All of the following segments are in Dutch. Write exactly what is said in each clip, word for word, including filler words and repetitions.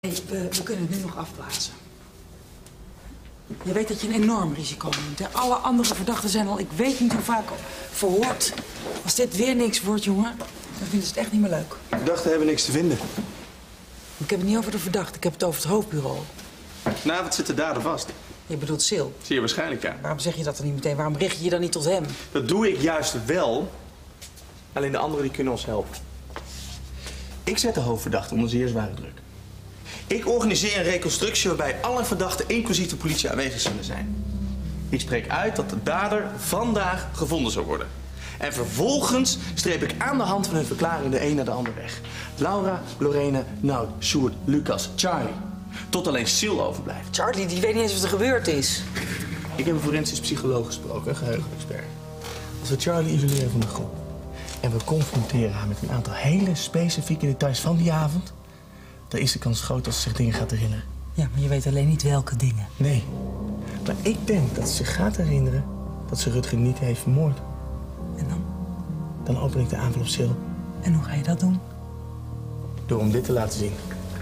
Hey, we, we kunnen het nu nog afblazen. Je weet dat je een enorm risico neemt. Hè? Alle andere verdachten zijn al, ik weet niet hoe vaak, verhoord. Als dit weer niks wordt, jongen, dan vinden ze het echt niet meer leuk. De verdachten hebben niks te vinden. Ik heb het niet over de verdachte, ik heb het over het hoofdbureau. Vanavond zit de dader vast. Je bedoelt Sil. Zie je waarschijnlijk, ja. Waarom zeg je dat dan niet meteen? Waarom richt je je dan niet tot hem? Dat doe ik juist wel. Alleen de anderen die kunnen ons helpen. Ik zet de hoofdverdachte onder zeer zware druk. Ik organiseer een reconstructie waarbij alle verdachten, inclusief de politie, aanwezig zullen zijn. Ik spreek uit dat de dader vandaag gevonden zal worden. En vervolgens streep ik aan de hand van hun verklaring de een naar de ander weg. Laura, Lorena, Nout, Sjoerd, Lucas, Charlie. Tot alleen Sil overblijft. Charlie, die weet niet eens wat er gebeurd is. Ik heb een forensisch psycholoog gesproken, een geheugenexpert. Als we Charlie isoleren van de groep en we confronteren haar met een aantal hele specifieke details van die avond, dan is de kans groot dat ze zich dingen gaat herinneren. Ja, maar je weet alleen niet welke dingen. Nee, maar ik denk dat ze zich gaat herinneren dat ze Rutger niet heeft vermoord. En dan? Dan open ik de aanval op Sil. En hoe ga je dat doen? Door hem dit te laten zien.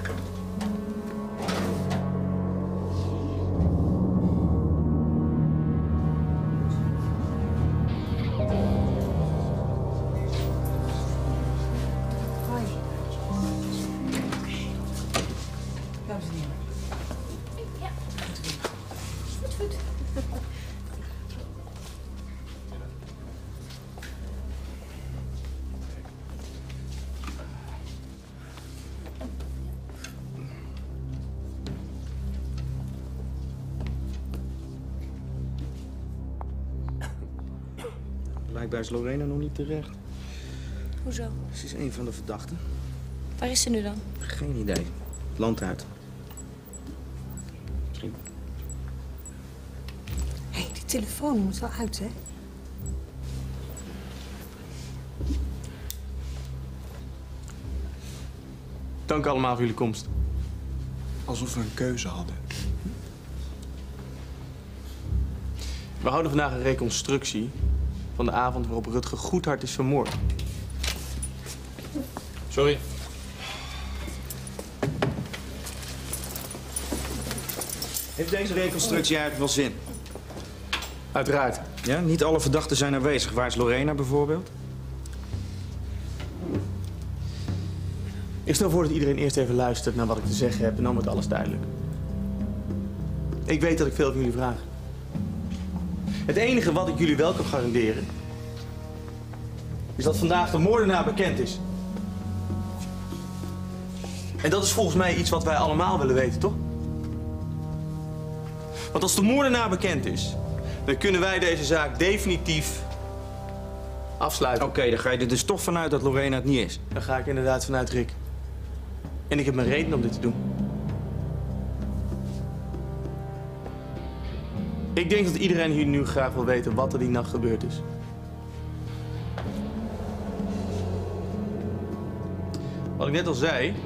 Blijkbaar is Lorena nog niet terecht. Hoezo? Ze is een van de verdachten. Waar is ze nu dan? Geen idee. Land uit. Misschien. Hé, hey, die telefoon moet wel uit, hè? Dank allemaal voor jullie komst. Alsof we een keuze hadden. We houden vandaag een reconstructie van de avond waarop Rutger Goedhart is vermoord. Sorry. Heeft deze reconstructie eigenlijk wel zin? Uiteraard. Ja, niet alle verdachten zijn aanwezig. Waar is Lorena bijvoorbeeld? Ik stel voor dat iedereen eerst even luistert naar wat ik te zeggen heb en dan wordt alles duidelijk. Ik weet dat ik veel van jullie vraag. Het enige wat ik jullie wel kan garanderen is dat vandaag de moordenaar bekend is. En dat is volgens mij iets wat wij allemaal willen weten, toch? Want als de moordenaar bekend is, dan kunnen wij deze zaak definitief afsluiten. Oké, okay, dan ga je er dus toch vanuit dat Lorena het niet is. Daar ga ik inderdaad vanuit, Rick. En ik heb mijn reden om dit te doen. Ik denk dat iedereen hier nu graag wil weten wat er die nacht gebeurd is. Wat ik net al zei,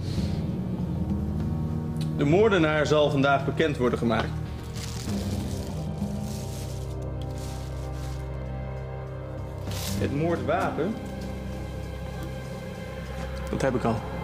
de moordenaar zal vandaag bekend worden gemaakt. Het moordwapen, dat heb ik al.